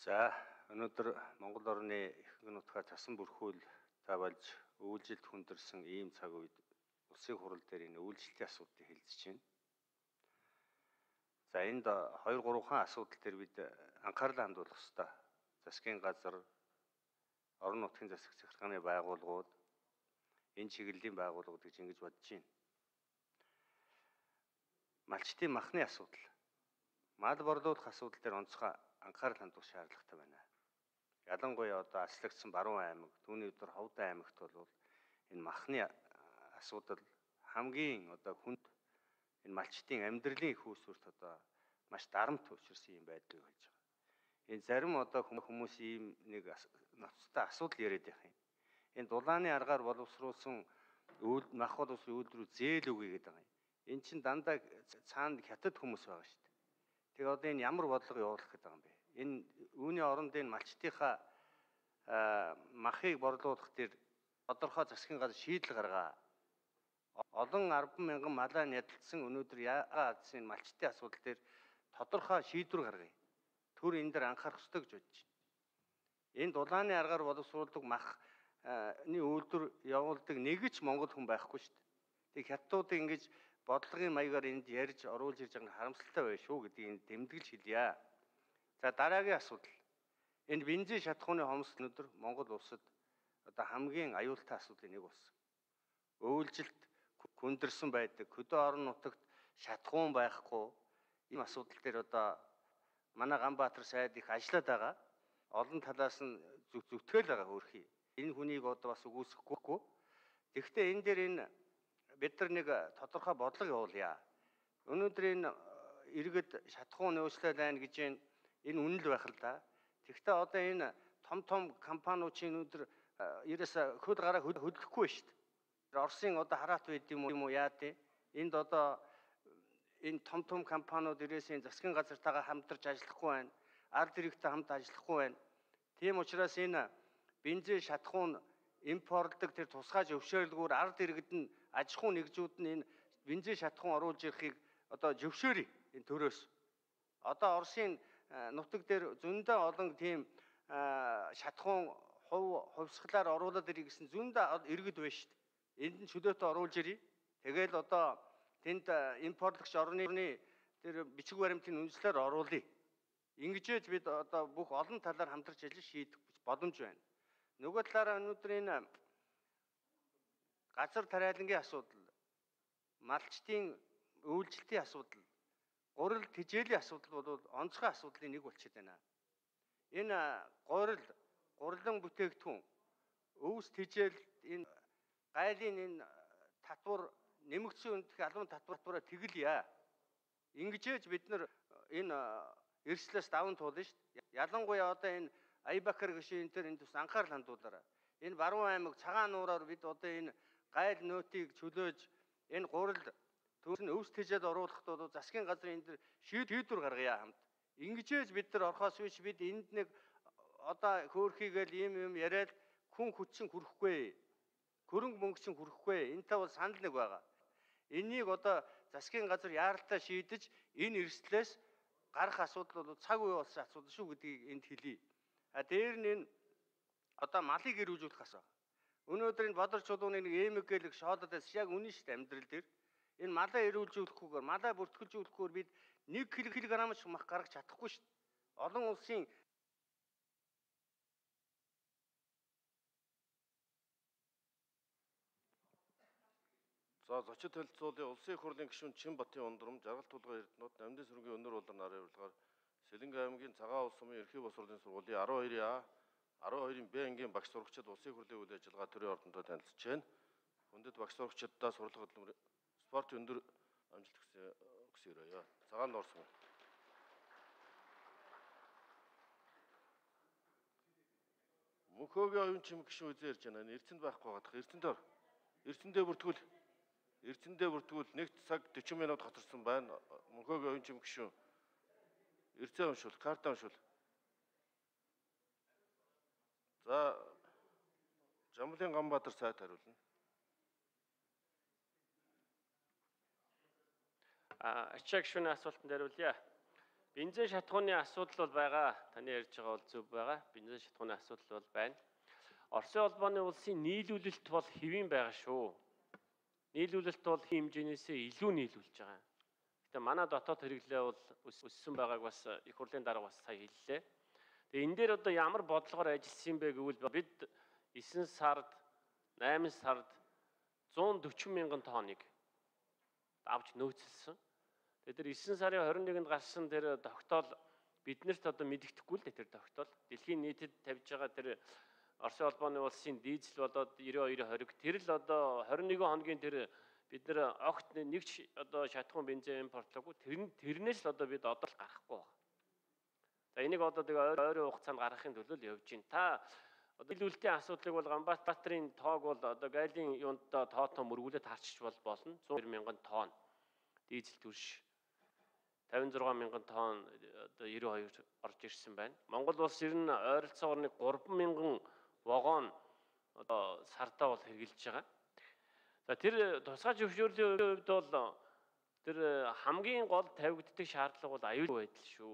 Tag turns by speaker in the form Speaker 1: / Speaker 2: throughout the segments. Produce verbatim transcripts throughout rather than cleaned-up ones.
Speaker 1: За өнөөдөр Монгол орны ихэнх нутгаар цасан бүрхүүл та болж өвөлжилт хүндэрсэн ийм цаг үед улсын хурал дээр энэ өвөлжилтийн асуудлыг хэлэлцэж байна. За энд хоёр гурван асуудал дээр бид анхаарлаа хандуулах ёстой. Засгийн газар, орон нутгийн засаг захиргааны байгууллагууд, энэ чиглэлийн байгууллагууд гэж ингэж бодож байна. Малчтын махны асуудал, мал борлуулах асуудал дээр онцгой анхаарал хандуулах шаардлагатай байна. Ялангуяа одоо аслагдсан Баруун аймаг, түүний өдөр Ховд аймагт бол энэ махны асуудал хамгийн одоо хүнд энэ малчтын амьдралын их үүсвэрт одоо маш дарамт учирсан юм байдгийг хэлж байгаа. Энэ зарим одоо хүмүүс ийм нэг ноцтой асуудал яриад байх юм. Энэ дулааны аргаар боловсруулсан мах боловсролын үйлдвэрүүд зээл үгүй гэдэг юм. Энэ чинь дандаа цаанд хятад хүмүүс байгаа шүү дээ. Тэгээ одоо энэ ямар бодлого явуулах гэдэг юм бэ? Энэ үүний оронд энэ малчтынхаа махыг борлуулах дээр тодорхой засгийн газар шийдэл гаргаа. Олон арван мянган малаа нядалсан өнөөдөр яагаад энэ малчтын асуудал дээр тодорхой шийдвэр гаргая. Түр энэ дээр анхаарах ёстой гэж бодож байна. Энэ дулааны аргаар боловсруулдаг махны үйлдвэр явуулдаг нэг ч монгол хүн байхгүй шүү дээ. Тэг хятадууд ингэж бодлогын маягаар энд ярьж оруулж ирж байгаа нь харамсалтай байна шүү гэдгийг дэмдэглэж хэлье. За дараагийн асуудал. Энэ бензин шатахууны хомс өнөөдөр Монгол улсад одоо хамгийн аюултай асуудлын нэг болсон. Өвөлжилт хүндэрсэн байдаг, хөдөө орон нутагт шатахуун байхгүй. Ийм асуудал дээр одоо манай Ганбаатар сайд их ажиллаад байгаа. Олон талаас нь зүтгэл байгаа хөрхий. Энэ хүнийг одоо бас үгүйсэхгүй. Тэгэхдээ энэ дээр энэ бид нар нэг тодорхой бодлого явуулъя. Өнөөдөр энэ иргэд шатахуун нөөцлөл байна гэж энэ үнэл байх л да. Тэгэхдээ одоо энэ том том компаниудын өнөөдөр ерөөс хөл гараа хөдлөхгүй шүү дээ. Оросын одоо хараат байд юм уу яа тий. Энд одоо энэ том том компаниуд ерөөс энэ засгийн газартайгаа хамтарч ажиллахгүй байна. Ард иргэдтэй хамт ажиллахгүй байна. Тийм учраас энэ бензин шатахуун импортлдог тэр тусгай зөвшөөрлгөөр ард иргэд нь аж ахуй нэгжүүд нь энэ бензин шатахуун оруулж ирэхийг одоо зөвшөөрье энэ төрөөс. Одоо Оросын нутаг дээр зөндөө олон тийм шатахуун хувь хувьсгалаар оруулаад ирэх гэсэн зөндөө иргэд байна шүү дээ. Энд нь чөлөөтэй оруулж ирье. Тэгэл одоо тэнд импортлогч орны тэр бичиг баримтын үндэслэлээр оруулъя. Ингэжээж бид одоо бүх олон талаар хамтарч ажиллаж шийдэх боломж байна. Нөгөө талаараа өнөөдөр энэ газар тариалангийн асуудал, малчтын өвөлжилтийн асуудал, гурил тэжээлийн асуудал бол онцгой асуудлын нэг болчиход байна. Энэ гурил, гурилан бүтээгдэхүүн, өвс тэжээл энэ гайлын энэ татвар нэмэгдсэн үндх албан татвараараа тэгэлье. Ингэжээж бид нар энэ эрсдлээс даван туулна шүү дээ. Ялангуяа одоо энэ Айбакар гişийн энэ энд бас анхаарал хандуулаарай. Энэ Баруун аймаг цагаан нуураар бид одоо энэ гайл нөтийг чөлөөж энэ гурил түүс нь өвс тэжээд оруулахад бол засгийн газрын энэ шийдвэр гаргая хамт. Ингэжээж бид нар орхоос биш бид энд нэг одоо хөөрхийгээл ийм юм яриад хүн хүчин хүрэхгүй. Хөрөнгө мөнгө чинь хүрэхгүй. Энэтэй бол санал нэг байгаа. Энийг одоо засгийн газар яаралтай шийдэж энэ эрсдлээс гарах асуудал бол цаг үе болсон асуудал шүү гэдгийг энд хэлье. А дээр нь энэ одоо малыг ирүүлжүүлэх асуу. Өнөөдөр энэ бодрч чулууны нэг эмэг гэлэг шоолоод байсан яг үнэн шүү дээ амьдрал дээр. Энэ малаа ирүүлжүүлэхгүйгээр малаа бүртгэлжүүлэхгүйгээр бид нэг килограмм ч мах гаргаж чадахгүй шүү дээ. Олон улсын
Speaker 2: За зочид танилцуулын улсын их хурлын гишүүн Чинбатын ундрам, Жаргал тулгын эрдэнэт, Намдын сүргийн өнөр болон нарын урилгаар Сэлэнгэ аймгийн Цагаан улс сумын ерхий боловсролын сургуулийн арван хоёрын А, арван хоёрын Б ангийн багш сурагчид улсын хурлын үйл ажиллагаа төрийн ордондоо танилцж байна. Хүндэт багш сурагчдаа сурлага хөдөлмөр спорт өндөр амжилт хүсье өрөөё. Цагаан Орос сум. Мөнхөөгийн оюун чимэг гишүүн үзэн ярьж байна. Эрдэнэт байхгүй байгаа. Эрдэнэт Эрдэнэт бүртгүүл Эрдэнэт бүртгүүл нэг цаг дөрвөн минут хатарсан байна. Мөнхөөгийн оюун чимэг гишүүн Эрдэнэ уншвал, карта уншвал. За Жамлын Ганбаатар сайд хариулна.
Speaker 3: А ачаа гишүүний асуултанд хариулъя. Бензин шатхууны асуудал бол байгаа. Таны ярьж байгаа бол зөв байгаа. Бензин шатхууны асуудал бол байна. Оросын улбаны улсын нийлүүлэлт бол хэвийн байгаа шүү. Нийлүүлэлт бол хэмжээнээсээ илүү нийлүүлж байгаа. Гэтэ манай дотоод хэрэглээ бол өссөн байгааг бас их хурлын дарга бас сая хэллээ. Тэгээ энэ дээр одоо ямар бодлогоор ажилласан бэ гэвэл бид девять сард, восемь сард one hundred forty мянган тонныг авч нөөцлсөн. Тэгээ тэр девять сарын twenty first-нд гарсан тэр тогтоол биднэрт одоо мэдэгдэхгүй л дээ тэр тогтоол. Дэлхийн нийтэд тавьж байгаа тэр Оросын улбаны улсын дизель болоод ninety-two twenty тэр л одоо twenty-one хоногийн тэр бид нэр огт нэг ч одоо шатхуун бензин импортлоогүй тэр тэрнээс л одоо бид одоо л гарахгүй байна. За энийг одоо тэгээ ойрын хугацаанд гаргахын төлөө л явж байна. Та одоо нийлүүлэлтийн асуудлыг бол Ганбаатарын тоог бол одоо гайлын юунд тоотоо мөргүүлээд харчиж бол болно. one hundred мянган тонн дизель түлш fifty-six мянган тонн одоо ninety-two орж ирсэн байна. Монгол улс ер нь ойролцоогоор нэг three мянган вагон одоо сартаа бол хэрглэж байгаа. За тэр тусгай зөвшөөрлийн хувьд бол тэр хамгийн гол тавигддаг шаардлага бол аюулгүй байдал шүү.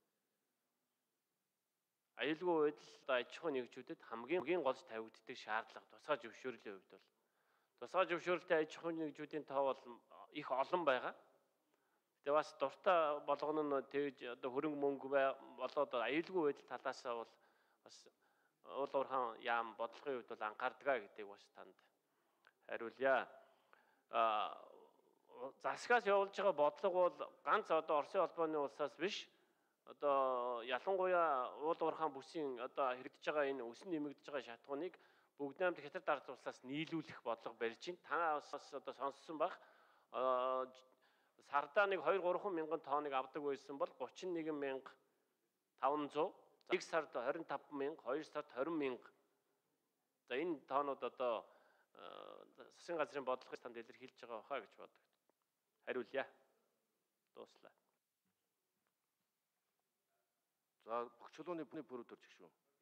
Speaker 3: Аюулгүй байдал аж ахуйн нэгжүүдэд хамгийн гол тавигддаг шаардлага тусгай зөвшөөрлийн хувьд бол тусгай зөвшөөрөлтэй аж ахуйн нэгжүүдийн тоо бол их олон байгаа. Тэгээ бас дуртай болгоно нь тэгж одоо хөрөнгө мөнгө болоод аюулгүй байдал талаасаа бол бас уул уурхаан яам бодлогын хувьд бол анхаардгаа гэдгийг бас танд хариулъя. А засгаас явуулж байгаа бодлого бол ганц одоо Оросын улбаны улсаас биш. Одоо ялангуяа уул уурхаан бүсийн одоо хэрэгдэж байгаа энэ өсөн нэмэгдэж байгаа шатхууныг бүгд найрамд хятад ард улсаас нийлүүлэх бодлого барьж байна. Та бас одоо сонссон баг. Сардаа нэг two three мянган тонныг авдаг байсан бол thirty-one мянга five hundred, нэг сард twenty-five мянга, хоёр сард twenty мянга. За энэ тоонууд одоо засгийн газрын бодлогыг танд илэрхийлж байгаа баха гэж боддог. Хариулъя. Дууслаа.
Speaker 2: За бүх чулууны бүрүүд төрж шүү.